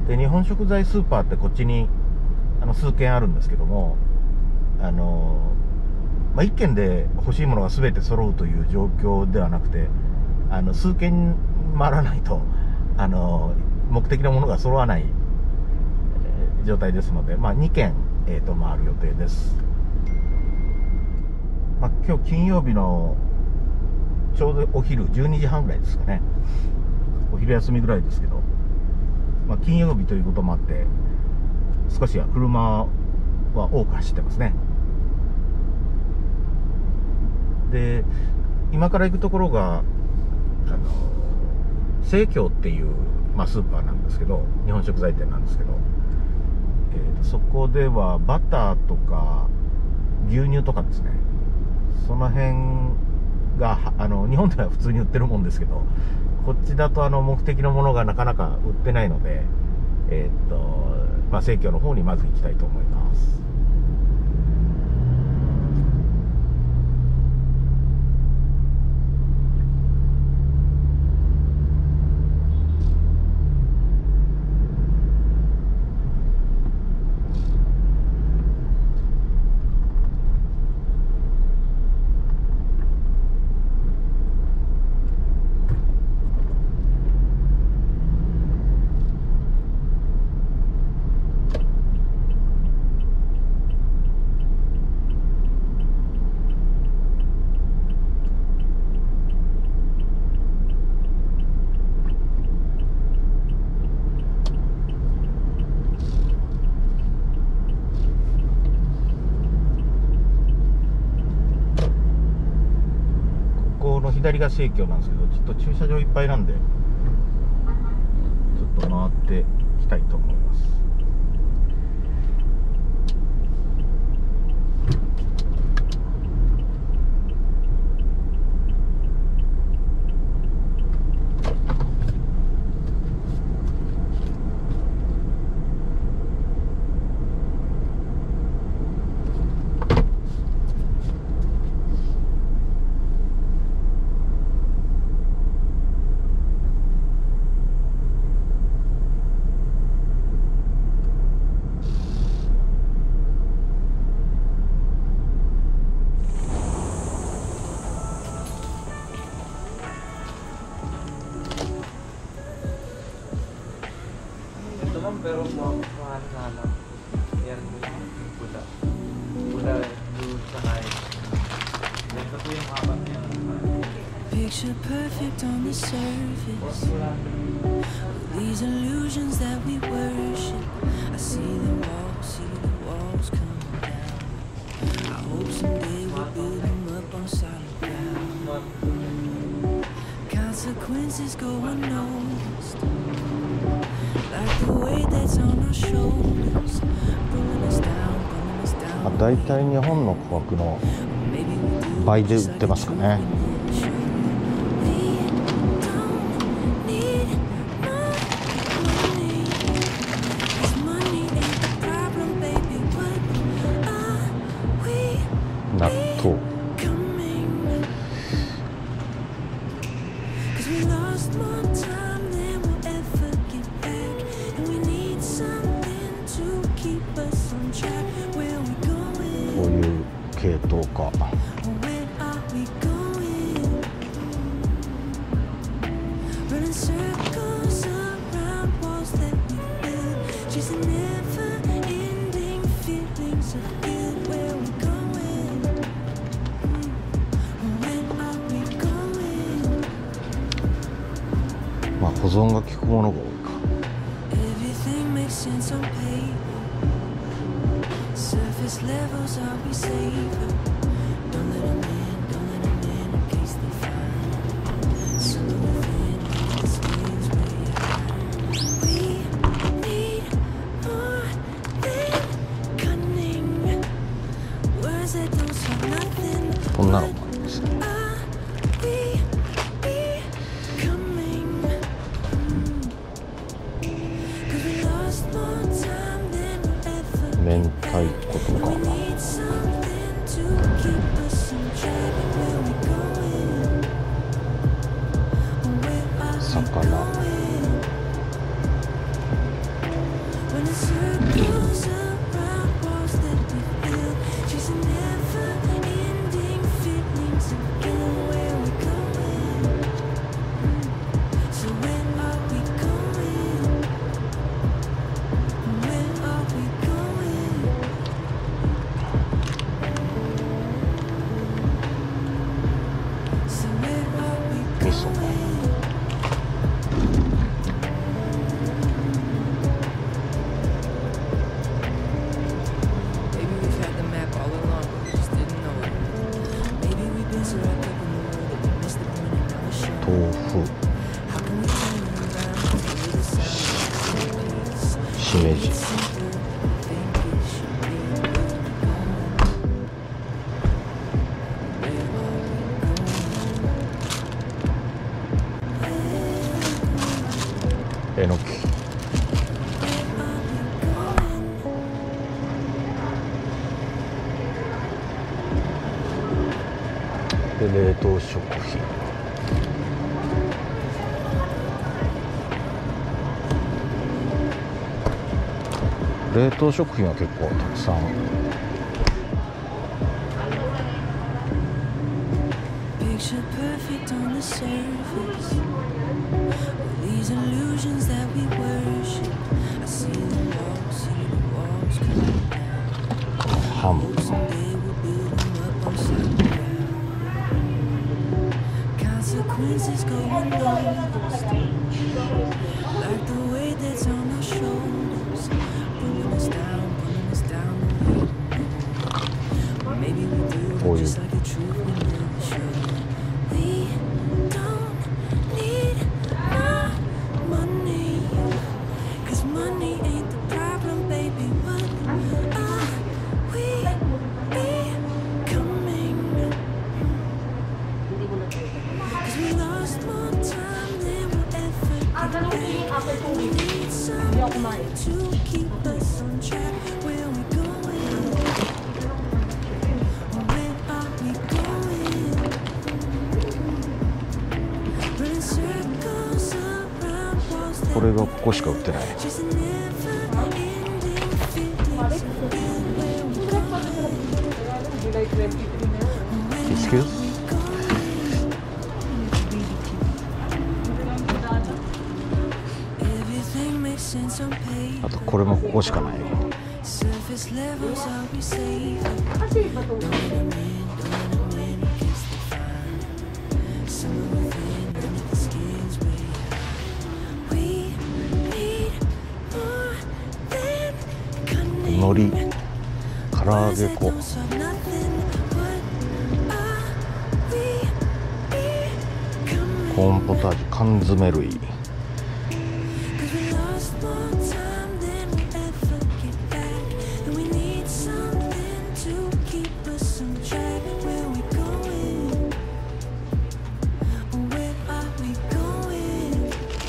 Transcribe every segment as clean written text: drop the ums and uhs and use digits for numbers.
で日本食材スーパーってこっちに数軒あるんですけども、1軒で欲しいものが全て揃うという状況ではなくて、数軒回らないと目的のものが揃わない、状態ですので、2軒、回る予定です。今日金曜日のちょうどお昼12時半ぐらいですかね。お昼休みぐらいですけど、金曜日ということもあって少しは車は多く走ってますね。で今から行くところが生協っていう、スーパーなんですけど、日本食材店なんですけど、そこではバターとか牛乳とかですね、その辺が日本では普通に売ってるもんですけど、こっちだと目的のものがなかなか売ってないので、生協の方にまず行きたいと思います。左が生協なんですけど、ちょっと駐車場いっぱいなんでちょっと回っていきたいと思います。 Pero mau kemana sana biar udah selesai. Dan itu yang abangnya. Picture perfect on the surface. These illusions that we worship. I see the walls come down. I hope someday we'll build them up on solid ground. Consequences go unnoticed. Like the weight that's on our shoulders, pulling us down. だいたい日本の価格の倍で売ってますかね。納豆。こういう系統か。保存が効くものが多いか。こんなのもありますね。明太子とか魚、 Running circles around walls that we build, chasing never-ending feelings of getting where we're going. So where are we going? Where are we going? So where are we Miso. going? Maybe we've had the map all along, but we just didn't know it. Maybe we've been so wrapped up in the world that we missed the point and now we're showing. 豆腐、 How can we turn around to hear the sound of peace? しめじ。 Simple, think it should be where we're going. えのき。で、冷凍食品。冷凍食品は結構たくさん。 Picture perfect on the surface. These illusions that we worship. I see the walls coming down. ハム。 Someday we'll build them up on solid ground. Consequences go unnoticed, like the weight that's on our shoulders, pulling us down the way. Or maybe we do, but just like the truth we never showed. We don't need more money, 'cause money ain't the problem, baby. What are we becoming? 'Cause we lost more time than we'll ever get back. We need something to keep us on track. Where we going? Where are we going? Running circles around walls こ that れがここしか売ってない。 just never-ending feelings of being where we're going. Excuse? あとこれもここしかない。 Surface levels are we safe? Don't let 'em in against the fire. Summer within, under the skin's way high. We need more than cunning. 海苔、唐揚 Words げ that 粉、 don't solve nothing. What are we becoming? コーンポタージュ、缶詰類。 'Cause we lost more time than we'll ever get back. And we need something to keep us on track. Where we going? Where are we going?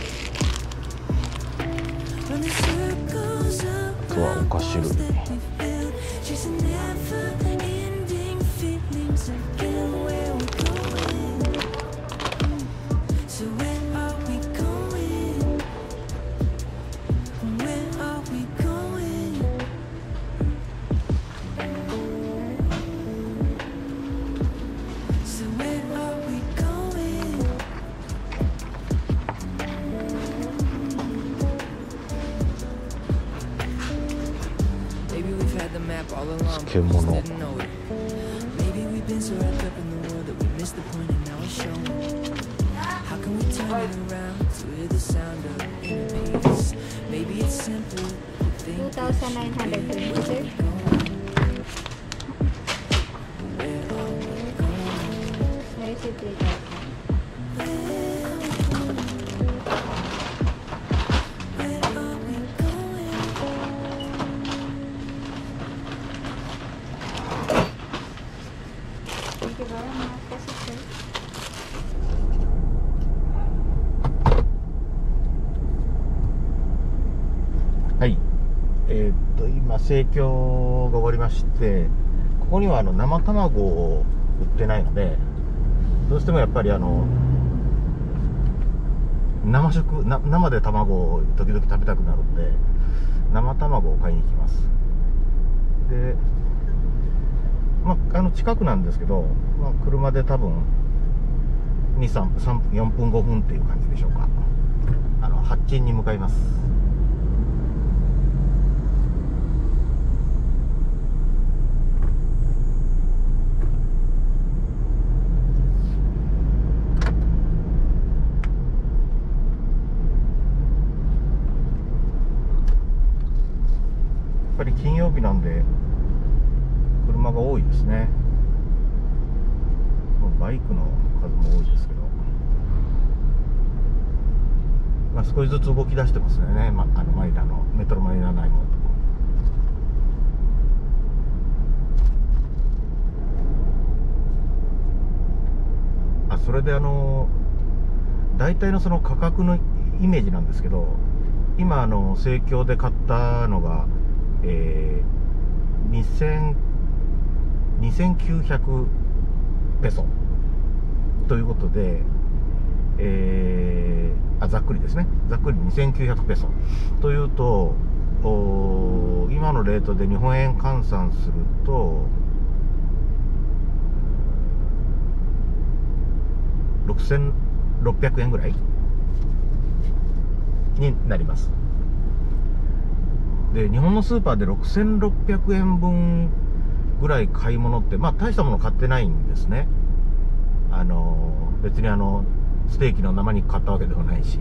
Running circles あとはお around 菓子類。 walls that we built, chasing never-ending feelings of getting where we're going. So where are we going? Where are we going? So where are we going? Maybe we've had the map all along, but we just 漬物。 didn't know it. Maybe we've been so wrapped up in the world that we missed the point and now it's showing. How can we turn it around to hear the sound of inner peace? Maybe it's simple to think 2,920, sir. where are we going? Na-receive later. Where are we going? Thank you very much. Kasi, sir. はい。今生協が終わりまして、ここには生卵を売ってないので、どうしてもやっぱり生で卵を時々食べたくなるんで、生卵を買いに行きます。で、近くなんですけど、車で多分3分4分5分っていう感じでしょうか。八珍に向かいます。やっぱり金曜日なんで車が多いですね。バイクの数も多いですけど、少しずつ動き出してますよね。マニラのメトロマニラ内も。それで大体のその価格のイメージなんですけど、今生協で買ったのが、2900ペソということで、ざっくりですね。ざっくり2900ペソというと、今のレートで日本円換算すると6600円ぐらいになります。で、日本のスーパーで6600円分ぐらい買い物って、大したもの買ってないんですね。別にステーキの生肉買ったわけではないし、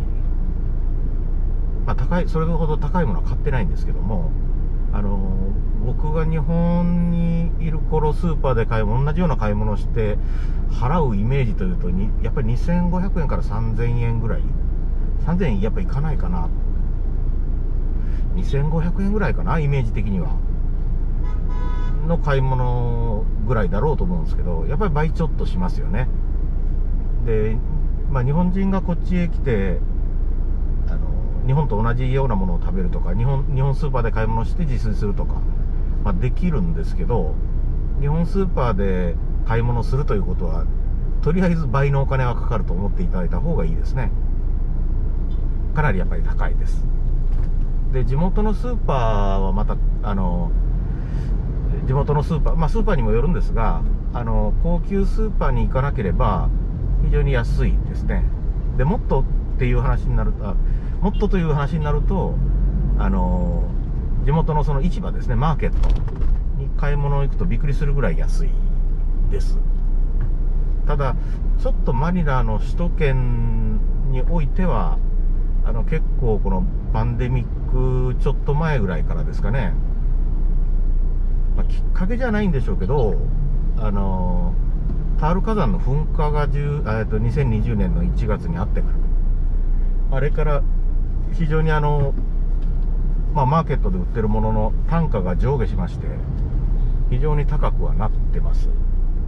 それほど高いものは買ってないんですけども、僕が日本にいる頃、スーパーで同じような買い物をして払うイメージというと、やっぱり2500円から3000円ぐらい、3000円やっぱいかないかな、2500円ぐらいかな、イメージ的にはの買い物ぐらいだろうと思うんですけど、やっぱり倍ちょっとしますよね。で、日本人がこっちへ来て日本と同じようなものを食べるとか、日本スーパーで買い物して自炊するとか、できるんですけど、日本スーパーで買い物するということは、とりあえず倍のお金はかかると思っていただいた方がいいですね。かなりやっぱり高いです。で、地元のスーパーはまた地元のスーパー、スーパーにもよるんですが、高級スーパーに行かなければ非常に安いですね。で、もっとという話になると、地元のその市場ですね、マーケットに買い物に行くとびっくりするぐらい安いです。ただ、ちょっとマニラの首都圏においては、結構このパンデミックちょっと前ぐらいからですかね、きっかけじゃないんでしょうけど、タール火山の噴火が2020年の1月にあってから、あれから非常にマーケットで売ってるものの単価が上下しまして、非常に高くはなってます。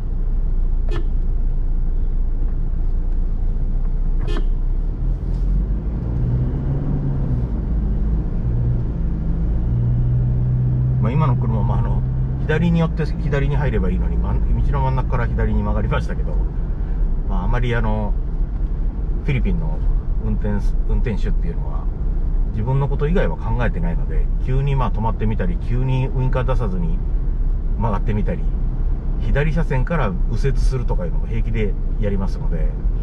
今の車も左に寄って左に入ればいいのに、道の真ん中から左に曲がりましたけど、あまりフィリピンの運転手っていうのは自分のこと以外は考えてないので、急に止まってみたり、急にウインカー出さずに曲がってみたり、左車線から右折するとかいうのも平気でやりますので、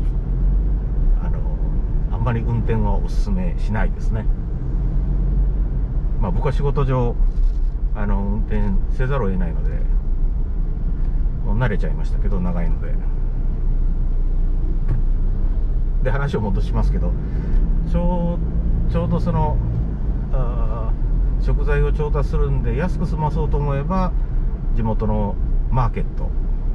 あんまり運転はお勧めしないですね。僕は仕事上運転せざるを得ないので、もう慣れちゃいましたけど、長いので。で、話を戻しますけど、ちょうどその食材を調達するんで安く済まそうと思えば、地元のマーケット、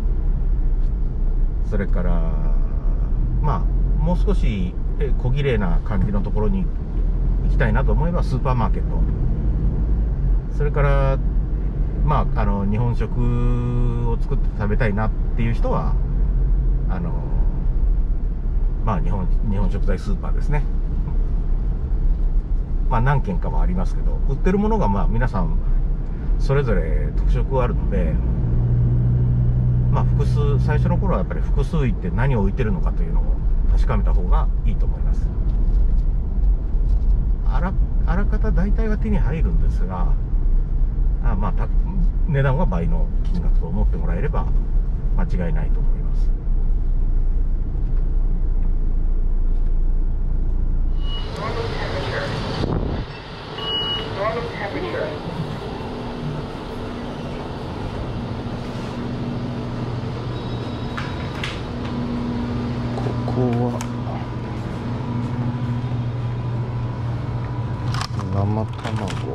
それからもう少し小綺麗な感じのところに行きたいなと思えばスーパーマーケット、それから日本食を作って食べたいなっていう人は日本食材スーパーですね。何軒かもありますけど、売ってるものが皆さんそれぞれ特色があるので、最初の頃はやっぱり複数行って何を置いてるのかというのを確かめた方がいいと思います。 あらかた大体は手に入るんですが、まあ値段は倍の金額と思ってもらえれば間違いないと思います。ここは生卵、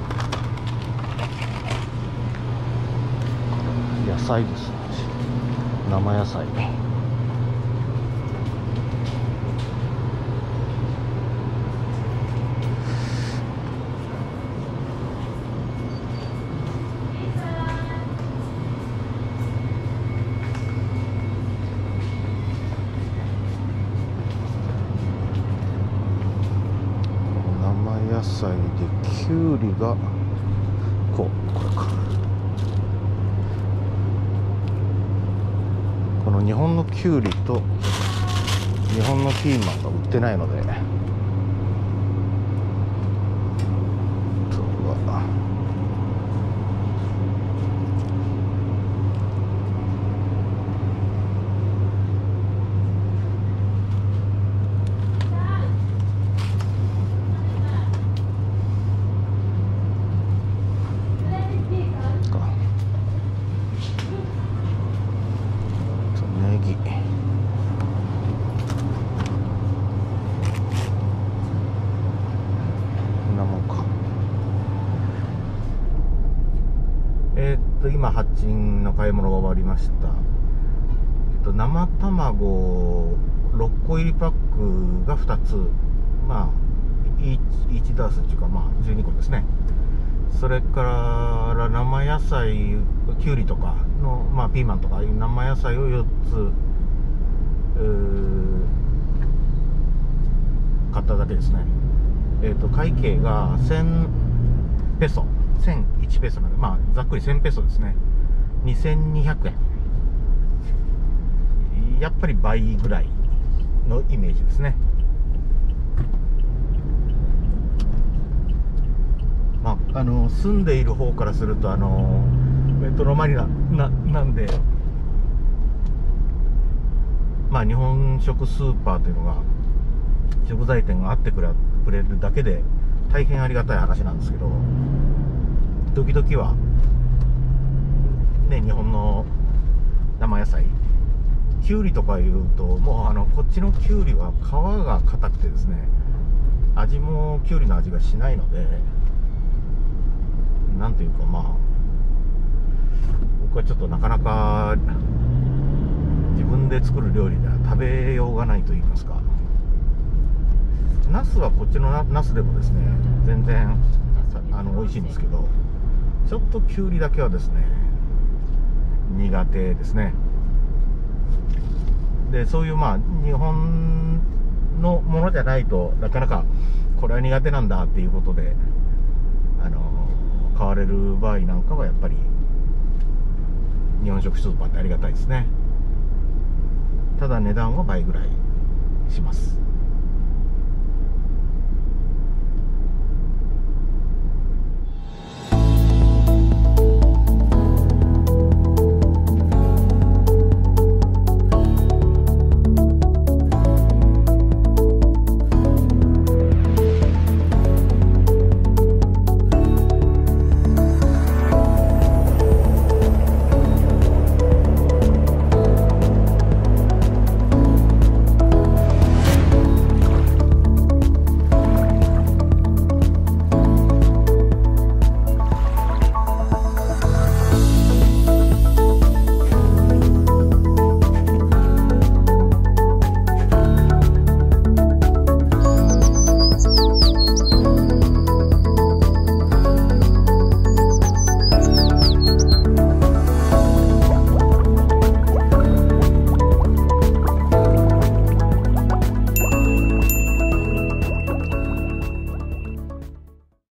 野菜ですね。生野菜。生野菜できゅうりがこれか。この日本のきゅうりと日本のピーマンが売ってないので、ネギ、こんなもんか。今8人の買い物が終わりました。生卵6個入りパックが2つ、まあ1ダースっていうか、まあ12個ですね。それから生野菜、きゅうりとかの、まあピーマンとかいう生野菜を4つ買っただけですね。会計が1000ペソ、1001ペソなので、まあざっくり1000ペソですね。2200円。やっぱり倍ぐらいのイメージですね。まあ、住んでいる方からするとメトロマニラなんで、まあ日本食スーパーというのが食材店があってくれるだけで大変ありがたい話なんですけど、時々はね、日本の生野菜、きゅうりとかいうと、もうこっちのきゅうりは皮が硬くてですね、味もきゅうりの味がしないので、なんていうか、まあ僕はちょっとなかなか自分で作る料理では食べようがないと言いますか。ナスはこっちのナスでもですね、全然美味しいんですけど、ちょっときゅうりだけはですね苦手ですね。でそういうまあ日本のものじゃないとなかなかこれは苦手なんだっていうことで買われる場合なんかはやっぱり日本食スーパーってありがたいですね。ただ値段は倍ぐらいします。